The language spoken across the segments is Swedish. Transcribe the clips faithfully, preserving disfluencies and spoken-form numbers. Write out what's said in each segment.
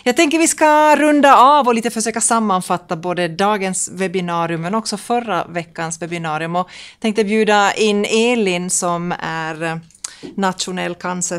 Jag tänker vi ska runda av och lite försöka sammanfatta både dagens webbinarium men också förra veckans webbinarium. Och tänkte bjuda in Elin som är nationell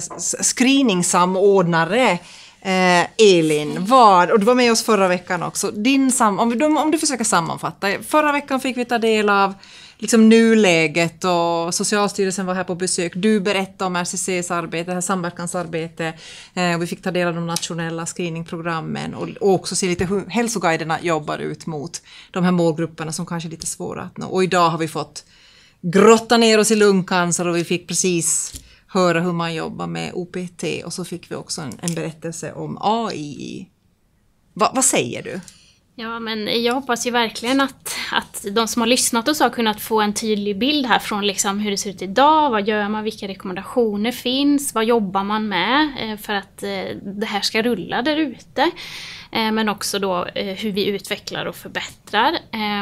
cancer-screening-samordnare. Eh, Elin, vad, och du var med oss förra veckan också. Din sam, om, du, om du försöker sammanfatta. Förra veckan fick vi ta del av liksom nuläget och Socialstyrelsen var här på besök. Du berättade om R C C:s arbete, det här samverkansarbete. Eh, och vi fick ta del av de nationella screeningprogrammen och, och också se lite hur hälsoguiderna jobbar ut mot de här målgrupperna som kanske är lite svåra att nå. Och idag har vi fått grotta ner oss i lungcancer och vi fick precis höra hur man jobbar med O P T och så fick vi också en, en berättelse om A I. Va, vad säger du? Ja, men jag hoppas ju verkligen att, att de som har lyssnat och så har kunnat få en tydlig bild här från liksom hur det ser ut idag, vad gör man, vilka rekommendationer finns, vad jobbar man med för att det här ska rulla där ute. Men också då hur vi utvecklar och förbättrar.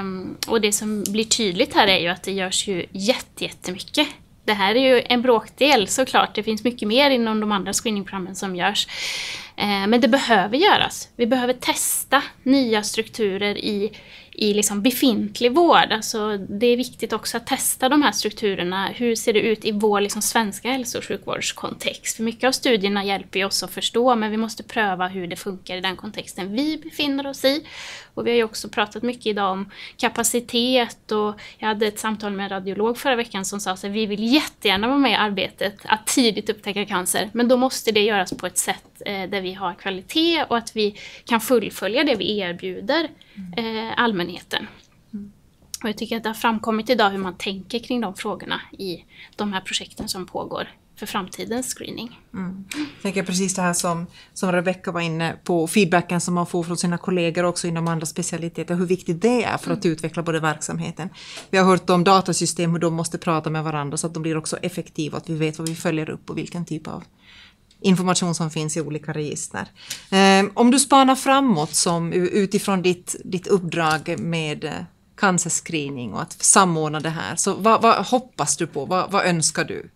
Och det som blir tydligt här är ju att det görs ju jätte, jättemycket. Det här är ju en bråkdel såklart. Det finns mycket mer inom de andra screeningprogrammen som görs. Men det behöver göras. Vi behöver testa nya strukturer i, i liksom befintlig vård. Alltså det är viktigt också att testa de här strukturerna. Hur ser det ut i vår liksom svenska hälso- och sjukvårdskontext? För mycket av studierna hjälper oss att förstå, men vi måste pröva hur det funkar i den kontexten vi befinner oss i. Och vi har ju också pratat mycket idag om kapacitet, och jag hade ett samtal med en radiolog förra veckan som sa att vi vill jättegärna vara med i arbetet att tidigt upptäcka cancer, men då måste det göras på ett sätt eh, där vi har kvalitet och att vi kan fullfölja det vi erbjuder eh, allmänheten. Mm. Och jag tycker att det har framkommit idag hur man tänker kring de frågorna i de här projekten som pågår för framtidens screening. Mm. Jag tänker precis det här som, som Rebecca var inne på, feedbacken som man får från sina kollegor också inom andra specialiteter, hur viktigt det är för att mm. utveckla både verksamheten. Vi har hört om datasystem, hur de måste prata med varandra så att de blir också effektiva, att vi vet vad vi följer upp och vilken typ av information som finns i olika register. Eh, om du spanar framåt som utifrån ditt, ditt uppdrag med cancerscreening och att samordna det här, så vad, vad hoppas du på? Vad, vad önskar du?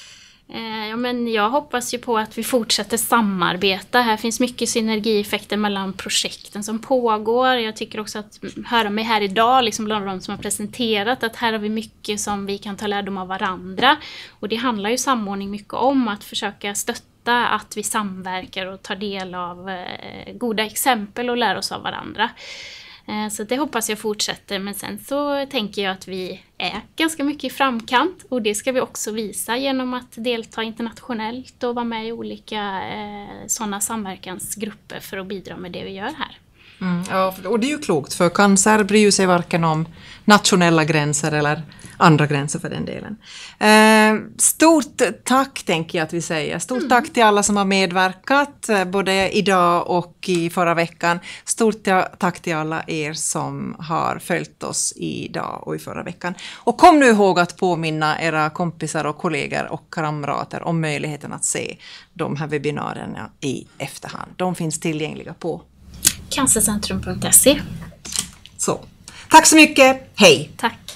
Ja, men jag hoppas ju på att vi fortsätter samarbeta. Här finns mycket synergieffekter mellan projekten som pågår. Jag tycker också att höra mig här idag, liksom bland de som har presenterat, att här har vi mycket som vi kan ta lärdom av varandra. Och det handlar ju samordning mycket om att försöka stötta att vi samverkar och tar del av eh, goda exempel och lär oss av varandra. Så det hoppas jag fortsätter, men sen så tänker jag att vi är ganska mycket i framkant, och det ska vi också visa genom att delta internationellt och vara med i olika eh, sådana samverkansgrupper för att bidra med det vi gör här. Mm, ja, och det är ju klokt, för cancer bryr sig varken om nationella gränser eller andra gränser för den delen. Eh, stort tack tänker jag att vi säger. Stort mm. tack till alla som har medverkat både idag och i förra veckan. Stort tack till alla er som har följt oss idag och i förra veckan. Och kom nu ihåg att påminna era kompisar och kollegor och kamrater om möjligheten att se de här webbinarierna i efterhand. De finns tillgängliga på cancercentrum punkt se. Så, tack så mycket. Hej! Tack.